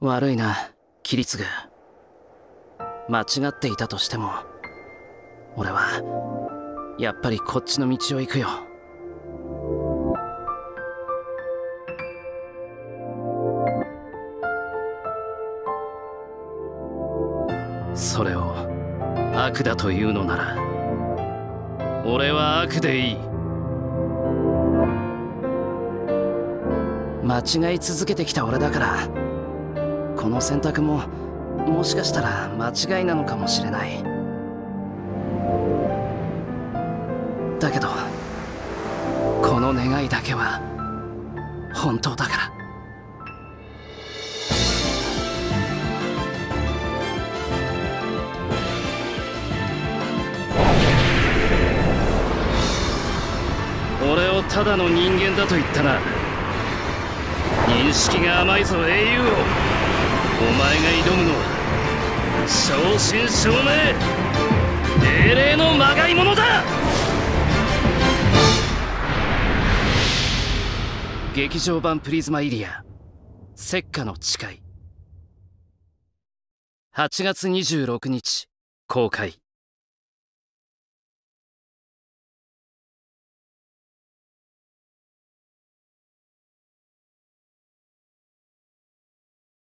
悪いな、キリツグ。間違っていたとしても俺はやっぱりこっちの道を行くよ。それを悪だというのなら俺は悪でいい。間違い続けてきた俺だからこの選択ももしかしたら間違いなのかもしれない。だけどこの願いだけは本当だから。俺をただの人間だと言ったな。認識が甘いぞ英雄王。お前が挑むのは正真正銘英霊のまがいものだ。劇場版プリズマイリア石化の誓い、8月26日公開。